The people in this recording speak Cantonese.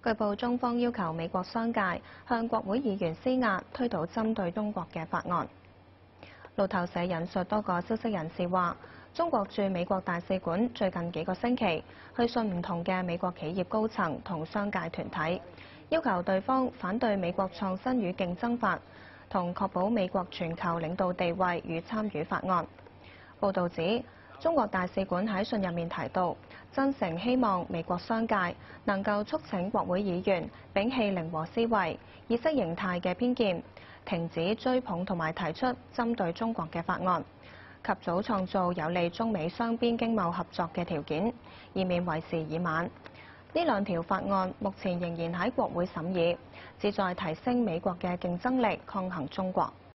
據報，中方要求美國商界向國會議員施壓，推倒針對中國嘅法案。路透社引述多個消息人士話，中國駐美國大使館最近幾個星期去信唔同嘅美國企業高層同商界團體，要求對方反對美國創新與競爭法同確保美國全球領導地位與參與法案。報導指，中國大使館喺信入面提到，真誠希望美國商界能夠促請國會議員摒棄零和思維、意識形態嘅偏見，停止追捧同埋提出針對中國嘅法案，及早創造有利中美雙邊經貿合作嘅條件，以免為時已晚。呢兩條法案目前仍然喺國會審議，旨在提升美國嘅競爭力，抗衡中國。